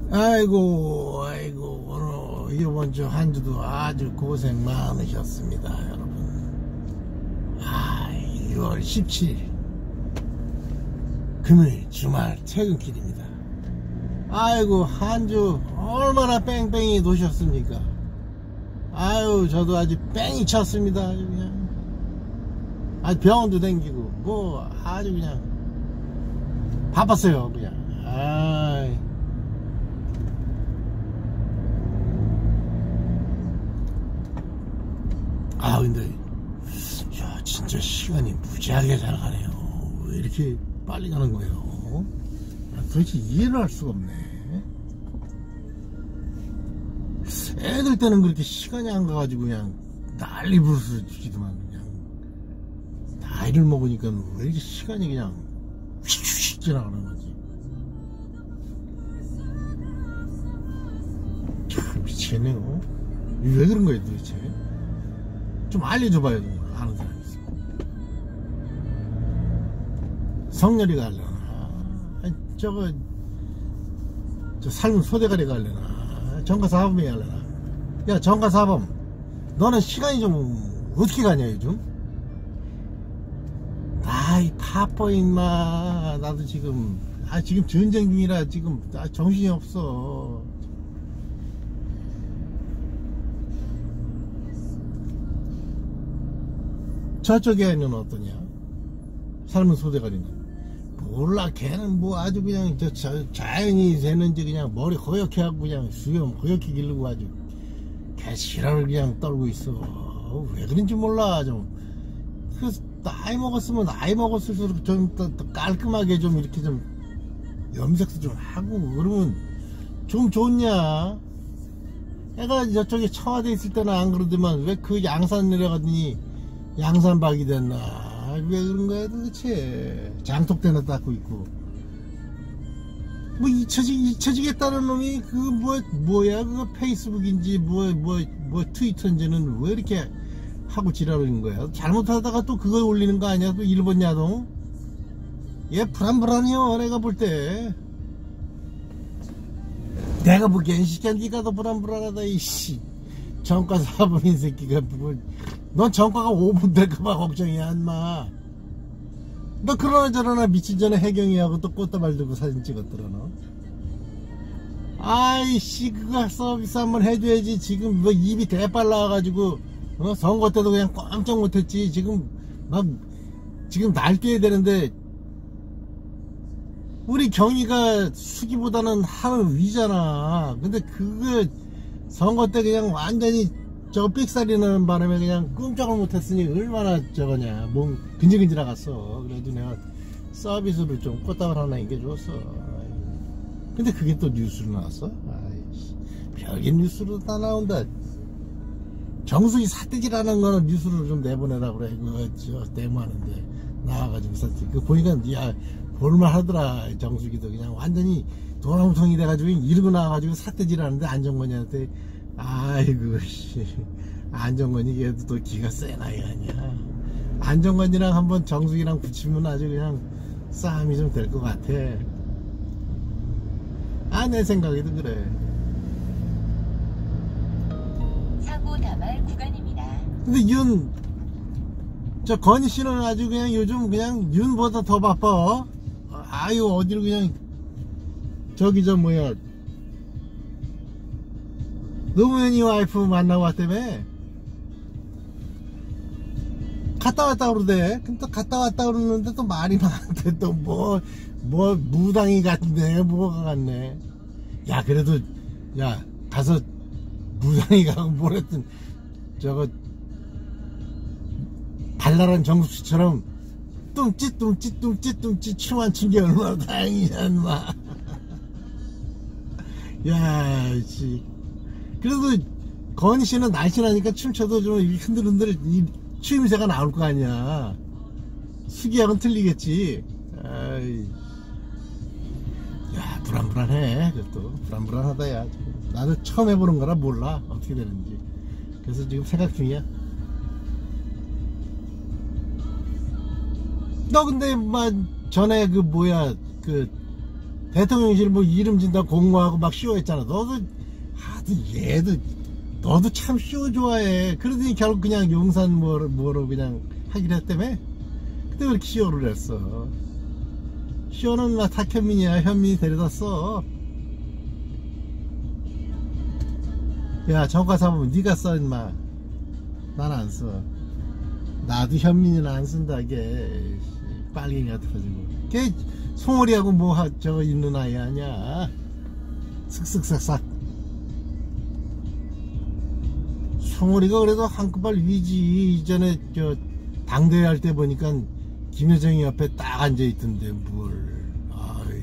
아이고 오늘 이번 주 한 주도 아주 고생 많으셨습니다 여러분. 6월 17일 금요일 주말 퇴근길입니다. 아이고 한 주 얼마나 뺑뺑이 노셨습니까? 아유 저도 아주 뺑이 쳤습니다. 아주 그냥 아주 병원도 댕기고 뭐 아주 그냥 바빴어요 그냥. 근데 야 진짜 시간이 무지하게 잘 가네요. 왜 이렇게 빨리 가는 거예요? 도대체 이해를 할 수가 없네. 애들 때는 그렇게 시간이 안 가가지고 그냥 난리 부르스지더만 그냥 나이를 먹으니까 왜 이렇게 시간이 그냥 휙휙 지나가는 거지. 참 미치겠네요. 왜 그런 거예요 도대체? 좀 알려줘봐요. 좀 아는 사람이 있어. 성렬이가 하려나? 저 삶은 소대가리가 하려나? 정가사범이 하려나? 야 정가사범 너는 시간이 좀 어떻게 가냐 요즘? 아이 바빠 임마. 나도 지금 지금 전쟁 중이라 지금 정신이 없어. 저쪽에 있는 어떠냐? 삶은 소대가리는 몰라. 걔는 뭐 아주 그냥 자연이 되는지 그냥 머리 허옇게 하고 그냥 수염 허옇게 기르고 아주 개시라를 그냥 떨고 있어. 왜 그런지 몰라. 좀 그래서 나이 먹었으면 나이 먹었을수록 좀 더 깔끔하게 좀 이렇게 좀 염색도 좀 하고 그러면 좀 좋냐? 애가 저쪽에 청와대 있을 때는 안 그러더만 왜 그 양산 내려가더니 양산박이 됐나? 왜 그런 거야 도대체? 장독대나 닦고 있고 뭐 잊혀지겠다는 놈이 그 뭐야 그거 페이스북인지 뭐 트위터인지는 왜 이렇게 하고 지랄하는 거야? 잘못하다가 또 그걸 올리는 거 아니야? 또 일본 야동? 얘 불안불안해요 내가 볼 때. 내가 보기엔 니가 더 불안불안하다 이씨. 정가 사범인 새끼가 넌 정가가 5분 될까봐 걱정이야 인마. 너 그러나 저러나 미친 전에 혜경이하고 또 꽃다발 들고 사진 찍었더라 너. 아이씨 그거 서비스 한번 해줘야지. 지금 뭐 입이 대빨 나와가지고 선거 때도 그냥 꼼짝 못했지. 지금 지금 날뛰어야 되는데 우리 경위가 수기보다는 하늘 위잖아. 근데 그거 선거 때 그냥 완전히 삑사리 나는 바람에 그냥 끔짝을 못했으니 얼마나 저거냐. 몸 근질근질 나갔어. 그래도 내가 서비스로 좀 꽃다발 하나 인겨줬어. 근데 그게 또 뉴스로 나왔어? 아이씨, 별긴 뉴스로 다 나온다. 정수기 사태질하는 거는 뉴스로 좀 내보내라 그래. 그거 데모하는데 나와가지고 사태. 그 보니까 야 볼만 하더라. 정수기도 그냥 완전히 도나무통이 돼가지고 이러고 나와가지고 사태질하는데 안정권이한테 아이고 씨. 안정권이 걔도 또 기가 센 아이 아니야. 안정권이랑 한번 정수기랑 붙이면 아주 그냥 싸움이 좀 될 것 같아. 내 생각에도 그래. 사고 다발 구간입니다. 근데 저 건희 씨는 아주 그냥 요즘 그냥 윤보다 더 바빠. 아유 어디로 그냥 저기 노무현이 와이프 만나고 왔다며. 갔다 왔다 그러대. 근데 또 갔다 왔다 그러는데 또 말이 많대. 또 무당이 같네 뭐가 같네. 야 그래도 야 가서 무당이 가고 뭐랬든 저거 발랄한 정수씨처럼 뚱찌 춤 안 춘 게 얼마나 다행이야 인마. 야 씨. 그래도 건희씨는 날씬하니까 춤춰도 좀 흔들흔들 이 추임새가 나올 거 아니야. 수기하고는 틀리겠지. 아이. 야 불안불안해. 그것도 불안불안하다. 야 나도 처음 해보는 거라 몰라 어떻게 되는지. 그래서 지금 생각 중이야. 너 근데 전에 대통령실 뭐 이름 진다 공모하고 막 쇼했잖아. 너도 참 쇼 좋아해. 그러더니 결국 그냥 용산 뭐로 그냥 하기로 했다며. 근데 왜 이렇게 쇼를 했어? 쇼는 막 탁현민이야. 현민이 데려다 써. 야, 정가사범 네가 써 임마. 난 안 써. 나도 현민이는 안 쓴다. 걔 빨갱이 같아가지고. 걔 송어리하고 뭐 저거 있는 아이 아니야. 슥슥삭삭. 송어리가 그래도 한끗발 위지. 이전에 저 당대회 할 때 보니까 김여정이 옆에 딱 앉아있던데 뭘. 아이.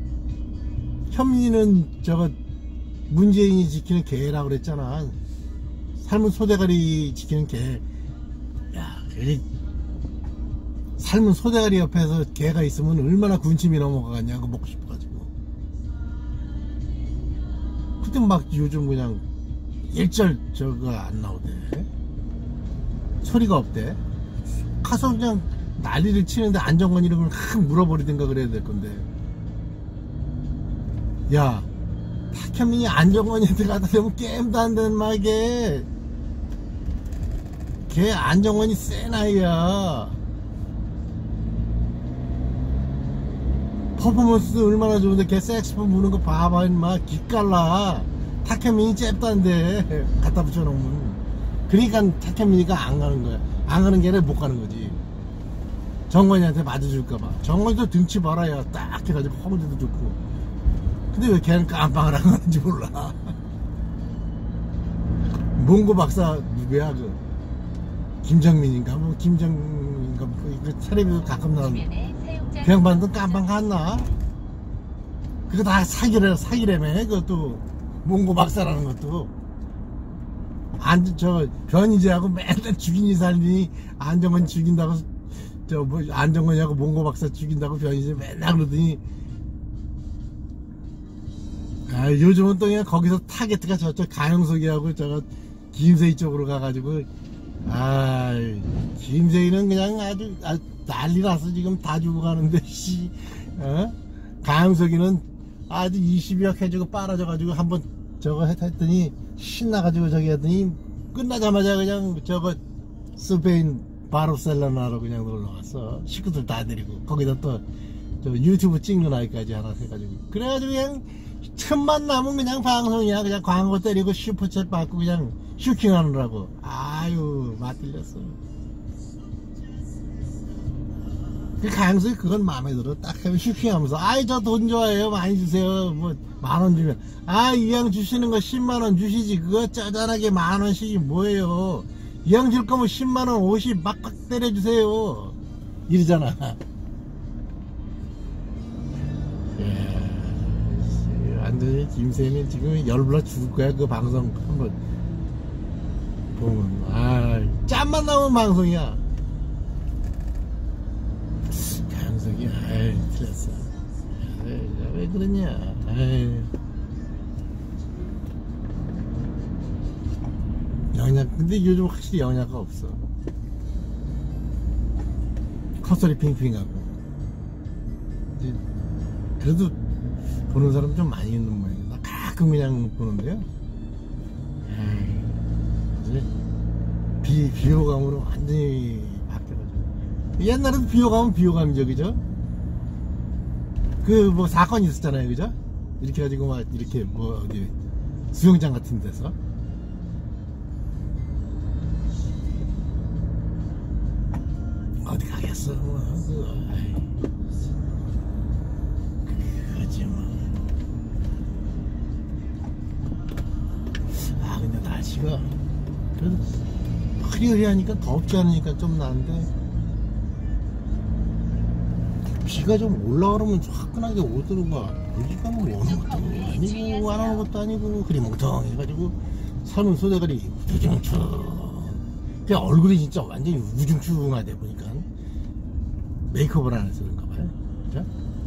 현민이는 저거 문재인이 지키는 개라고 그랬잖아. 삶은 소대가리 지키는 개. 야, 삶은 소대가리 옆에서 개가 있으면 얼마나 군침이 넘어가겠냐고 먹고 싶어가지고. 그때 막 요즘 그냥 일절 저거 안 나오대. 소리가 없대. 가서 그냥 난리를 치는데 안정권 이름을 확 물어버리든가 그래야 될 건데. 야, 탁현민이 안정권한테 갖다 대면 게임도 안 되는 말게. 걔 안정권이 센 아이야. 퍼포먼스 얼마나 좋은데 걔 색스폰 부는 거 봐봐 임마. 기깔나. 탁현민이 잽단데 갖다 붙여놓으면. 그러니까 탁현민이가 안 가는 거야. 안 가는 게 아니라 못 가는 거지. 정권이한테 맞아줄까봐. 정권이도 등치 봐라. 야, 딱 해가지고 허물도 좋고. 근데 왜 걔는 깜빵을 안 가는지 몰라. 몽고 박사 누구야 그 김정민인가 뭐 김정민인가 그 텔레비도 가끔 나오는 그 양반도 깜빵 갔나? 그거 다 사기라며. 그것도 몽고 박사라는 것도. 저 변희재하고 맨날 죽이니 살리니 안정권 죽인다고 저 뭐 안정권이하고 몽고 박사 죽인다고 변희재 맨날 그러더니. 아, 요즘은 또 그냥 거기서 타겟가 저쪽 가영석이하고 저거 김세희 쪽으로 가가지고. 아, 김세희는 그냥 아주 난리 나서 지금 다 죽어가는데 씨. 가영석이는 아주 20억 해주고 빨아져가지고 한번 저거 했더니 신나가지고 저기 했더니 끝나자마자 그냥 저거 스페인 바르셀로나로 그냥 놀러갔어. 식구들 다 데리고. 거기다 또 저 유튜브 찍는 아이까지 하나 해가지고. 그래가지고 그냥 틈만 나면 그냥 방송이야. 그냥 광고 때리고 슈퍼챗 받고 그냥 슈킹하느라고. 아유, 맛들렸어. 그 가영석이 그건 마음에 들어. 딱 하면 슈킹하면서 아이 저 돈 좋아해요. 많이 주세요. 뭐 만원 주면 아 이왕 주시는 거 10만원 주시지. 그거 짜잔하게 만원씩이 뭐예요. 이왕 줄 거면 10만원 50 막박 때려주세요. 이러잖아. 완전히 김세희는 지금 열불나 죽을 거야. 그 방송 한번 보면. 아, 짬만 나오는 방송이야. 가영석이 아이 틀렸어. 왜 그러냐. 아이. 영약. 근데 요즘 확실히 영약가 없어. 컷소리 핑핑하고. 그래도 보는 사람 좀 많이 있는 모양이야. 나 가끔 그냥 보는데요. 이제 비호감으로 완전히 바뀌어가지고. 옛날에도 비호감은 비호감이죠, 그죠? 그 뭐 사건 있었잖아요, 그죠? 이렇게 가지고 막 이렇게 뭐 어디 수영장 같은 데서 어디 가겠어? 뭐. 그거지 뭐. 아 근데 날씨가 그래도 흐리흐리하니까 덥지 않으니까 좀 나은데. 비가 좀 올라오면 화끈하게 오더라고. 여기가 뭐 오는 것도 아니고 안 오는 것도 아니고 흐리멍텅 해가지고 삶은 소대가리 우중충. 그냥 얼굴이 진짜 완전히 우중충하대 보니까. 메이크업을 안 해서 그런가 봐요. 그죠?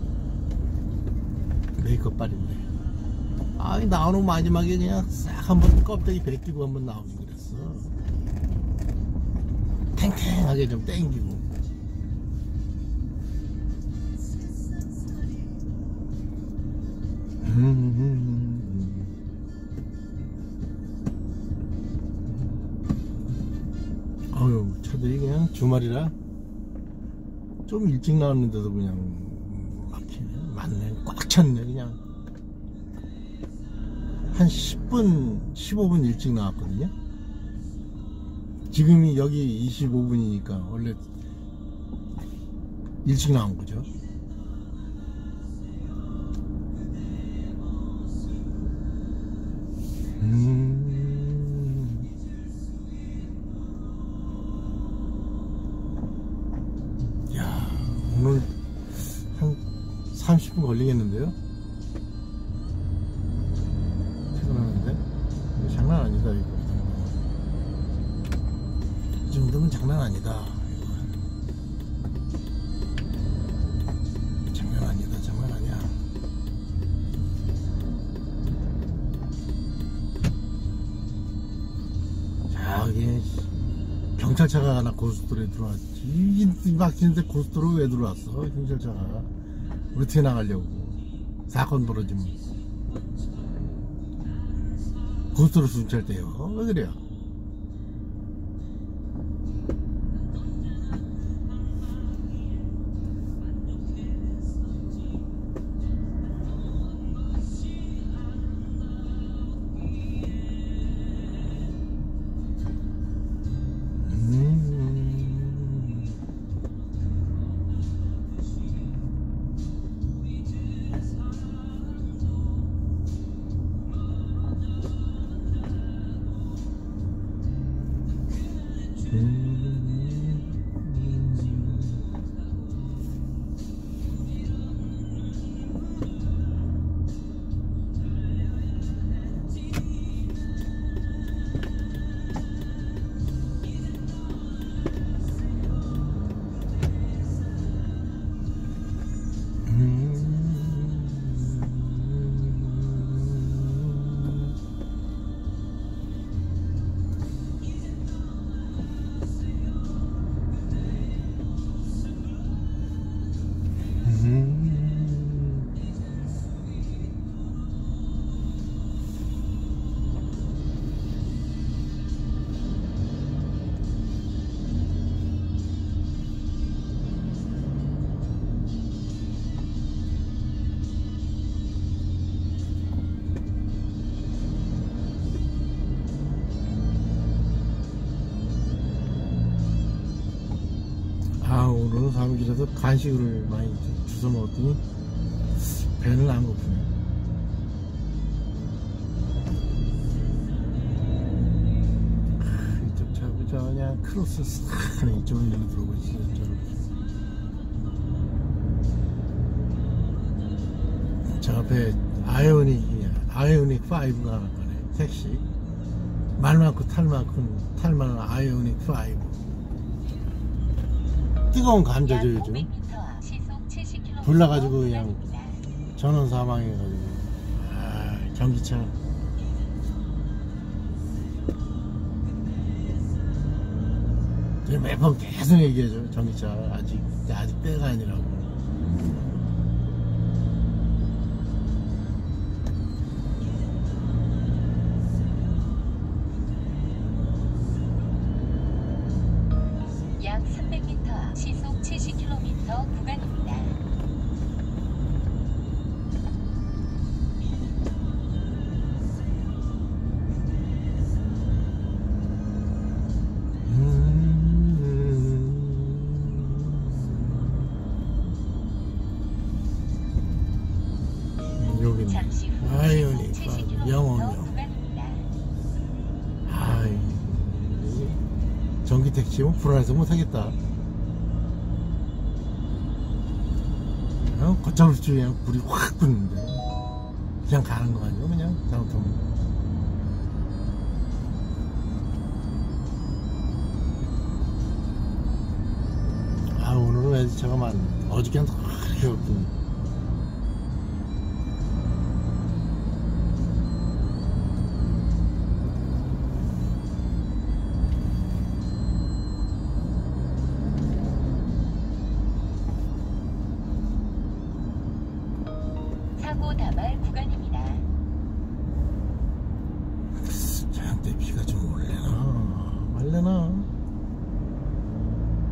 메이크업 빨인데. 아 나오는 마지막에 그냥 싹 한번 껍데기 벗기고 한번 나오긴 그랬어. 탱탱하게 좀 땡기고. 주말이라 좀 일찍 나왔는데도 그냥 막히네. 맞네. 꽉 찼네 그냥. 한 10분 15분 일찍 나왔거든요. 지금이 여기 25분이니까 원래 일찍 나온 거죠. 야, 오늘 한 30분 걸리겠는데요? 퇴근하는데? 이거 장난 아니다, 이거. 이 정도면 장난 아니다. 장난 아니다, 장난 아니야. 저기 경찰차가 하나 고속도로에 들어왔지. 이 막히는데 고속도로 왜 들어왔어? 경찰차가 어떻게 나가려고? 사건 벌어지면 고속도로 순찰대요. 왜 그래요? 오늘은 사무실에서 간식을 많이 주워 먹었더니 배는 안 고프네. 이쪽 차고 저 그냥 크로스 싹 하는 이쪽으로 들어오고 있어요. 저 앞에 아이오닉 5가 하는 거네. 택시 말 많고 탈 많은 아이오닉 5. 뜨거운 감자죠 요즘. 불나가지고 그냥 전원 사망해가지고. 전기차. 매번 계속 얘기하죠. 전기차 아직 때가 아니라고. 약 300m 시속 70km 구간입니다. 여기는 아이오닉 영원형. 전기 택시면 불안해서 못하겠다. 걷잡을 줄 그냥 불이 확 붙는데 그냥 가는 거 아니에요? 그냥 잘못하면. 오늘은 외제차가 많네. 어저께는 더 그렇게 없더니. 사고 다발 구간입니다. 저한테 비가 좀 올래나 말래나.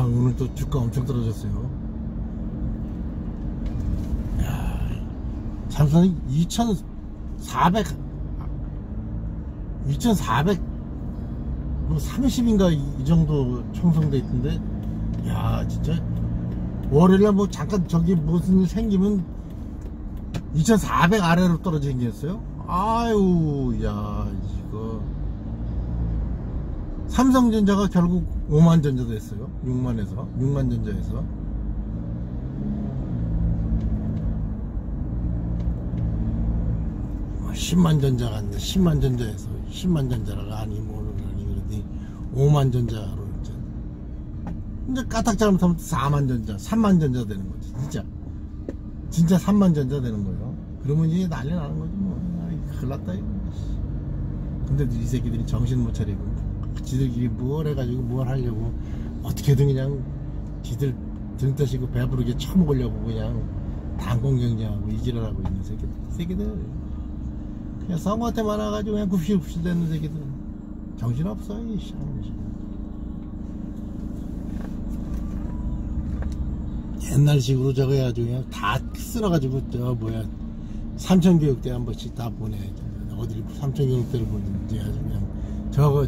오늘 또 주가 엄청 떨어졌어요. 야, 삼성이 2430인가 이 정도 형성돼 있던데, 야, 진짜 월요일날 뭐 잠깐 저기 무슨 일 생기면 2400 아래로 떨어지긴 했어요. 아유, 야, 이거 삼성전자가 결국 5만 전자 됐어요. 6만 전자에서 10만 전자 갔네. 10만 전자에서 10만 전자라가 아니 뭐는 아니 그러더니 5만 전자로 이제 까딱 잘못하면 4만 전자, 3만 전자 되는 거지. 진짜 3만 전자 되는 거예요. 그러면 이제 난리 나는 거지 뭐. 아이, 큰일 났다 이거. 근데 이 새끼들이 정신 못 차리고 지들끼리 뭘 해가지고 뭘 하려고 어떻게든 그냥 지들 등 떠시고 배부르게 처먹으려고 그냥 단공 경쟁하고 이지랄하고 있는 새끼들 그냥 선거 때 많아가지고 그냥 굽실굽실 되는 새끼들 정신없어. 이씨. 옛날식으로 저거 해가지고 그냥 다 쓸어가지고 삼천교육대 한 번씩 다 보내. 어디 삼천교육대를 보내는지 아주 그냥 저거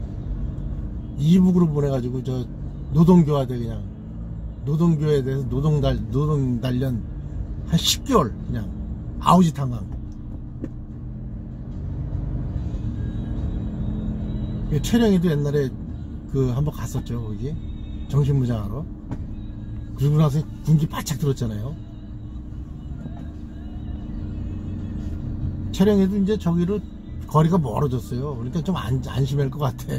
이북으로 보내가지고 저 노동교화대 그냥 노동교회에 대해서 노동단련 한 10개월 그냥 아우지 탄광. 최령이도 옛날에 그 한번 갔었죠. 거기 정신무장하러. 그러고 나서 군기 바짝 들었잖아요. 촬영에도 이제 저기로 거리가 멀어졌어요. 그러니까 좀 안심할 것 같아.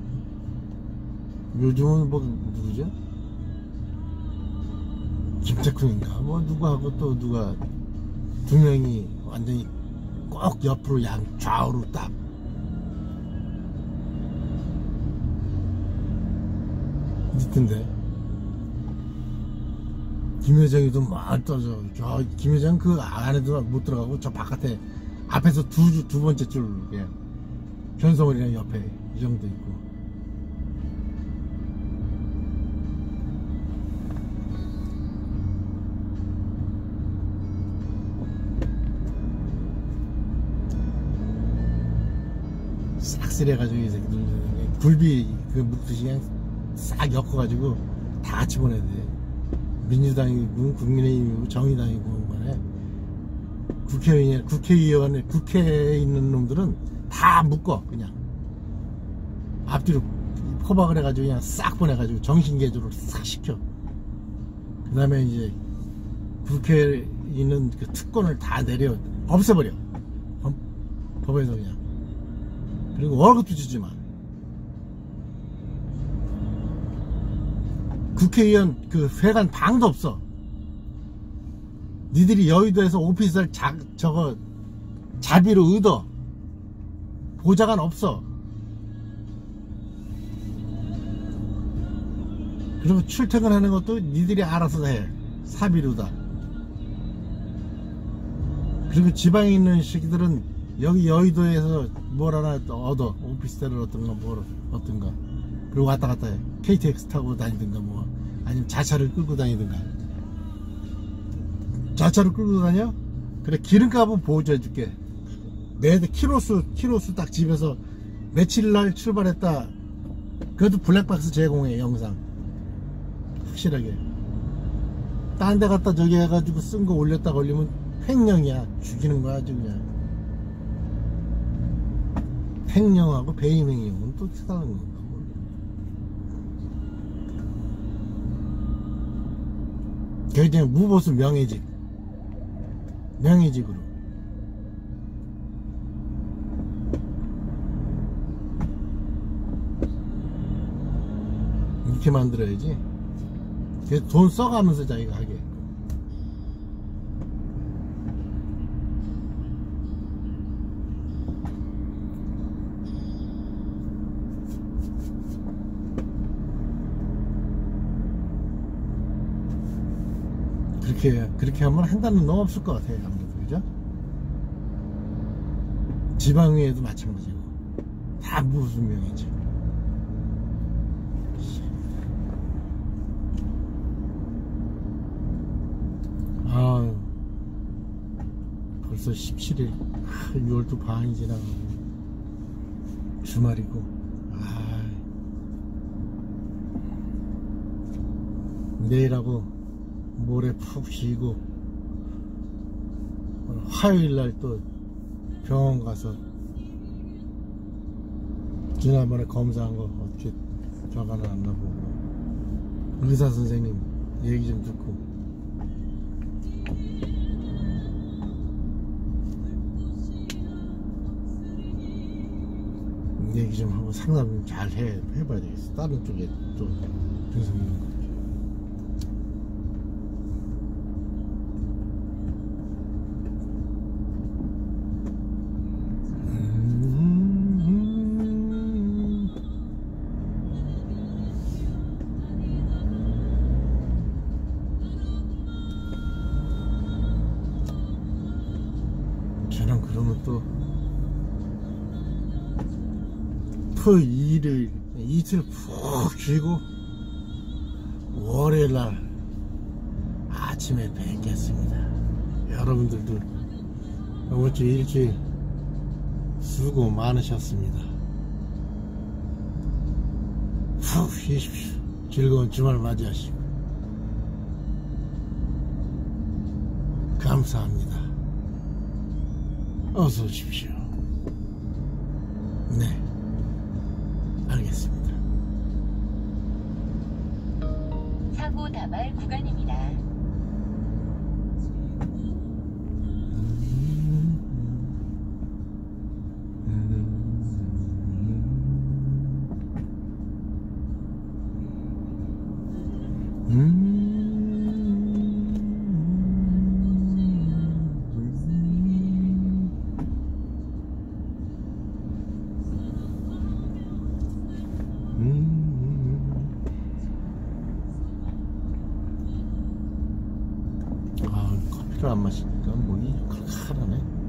요즘은 뭐 누구죠? 김태훈인가 뭐 누구하고 또 누가 두 명이 완전히 꼭 옆으로 좌우로 딱 있던데. 김여정이도 막 떠져. 김여정 그 안에도 못 들어가고 저 바깥에 앞에서 두 번째 줄 그냥 현성월이랑 옆에 이 정도 있고. 싹쓸해가지고 이 새끼들 굴비 그 묵듯이 그냥 싹 엮어가지고 다 같이 보내야 돼. 민주당이고 국민의힘이고 정의당이고 간에 국회에 있는 놈들은 다 묶어. 그냥 앞뒤로 포박을 해가지고 그냥 싹 보내가지고 정신개조를 싹 시켜. 그 다음에 이제 국회에 있는 그 특권을 다 내려 없애버려. 법에서 그냥. 그리고 월급도 주지 마. 국회의원 그 회관 방도 없어. 니들이 여의도에서 오피스를 저거 자비로 얻어. 보좌관 없어. 그리고 출퇴근하는 것도 니들이 알아서 해. 사비로다. 그리고 지방에 있는 새끼들은 여기 여의도에서 뭘 하나 얻어. 오피스텔을 얻든가 뭘 얻든가. 그리고 왔다 갔다 해. KTX 타고 다니든가 뭐 아니면 자차를 끌고 다니든가. 자차를 끌고 다녀? 그래 기름값은 보조해 줄게. 매달 키로수 딱 집에서 며칠날 출발했다. 그래도 블랙박스 제공해. 영상 확실하게. 딴 데 갖다 저기 해가지고 쓴 거 올렸다 걸리면 횡령이야. 죽이는 거야 아주 그냥. 횡령하고 배임행위는 또 다른 건가. 그냥 무보수 명예직으로 이렇게 만들어야지. 그래서 돈 써가면서 자기가 하게. 그렇게 하면 한다는 놈 없을 것 같아요. 아무래도 그죠? 지방의회도 마찬가지고 다 무슨 명이지. 아, 벌써 17일. 6월도 반이 지나가고 주말이고. 내일하고 모레 푹 쉬고 화요일날 또 병원 가서 지난번에 검사한 거 어떻게 적어놨나 보고 의사 선생님 얘기 좀 듣고 얘기 좀 하고 상담 좀 잘 해봐야 되겠어. 다른 쪽에 또 증상 있는 거. 저는 그러면 또 토일을 이틀 푹 쉬고 월요일날 아침에 뵙겠습니다. 여러분들도 이번 주 일주일 수고 많으셨습니다. 푹 쉬십시오. 즐거운 주말 맞이하시고 감사합니다. 어서 오십시오. 네, 알겠습니다. 사고 다발 구간입니다. 커피를 안 마시니까 목이 칼칼하네.